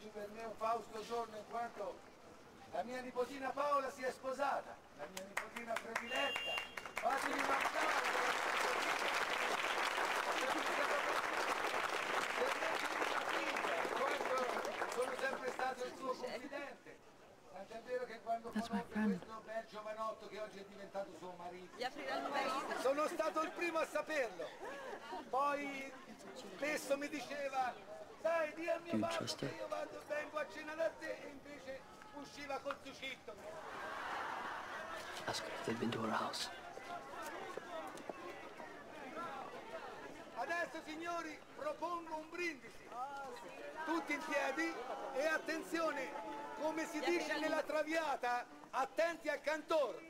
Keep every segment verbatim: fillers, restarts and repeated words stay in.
per me è un fausto giorno in quanto la mia nipotina Paola si è sposata, la mia nipotina prediletta. Fatemi marciare! Sono sempre stato il suo confidente. Tant'è vero che quando conobbi questo bel giovanotto che oggi è diventato suo marito, sono stato il primo a saperlo. Poi spesso mi diceva, sai, di al mio babbo che io vado, vengo a cena da te, e invece usciva col sucitto. Ask her if they've been to her house. Adesso, signori, propongo un brindisi. Tutti in piedi e attenzione, come si dice nella Traviata, attenti al cantor.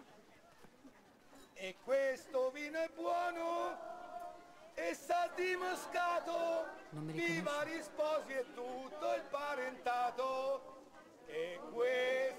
E questo vino è buono e sa di moscato. Viva gli sposi e tutto il parentato. E questo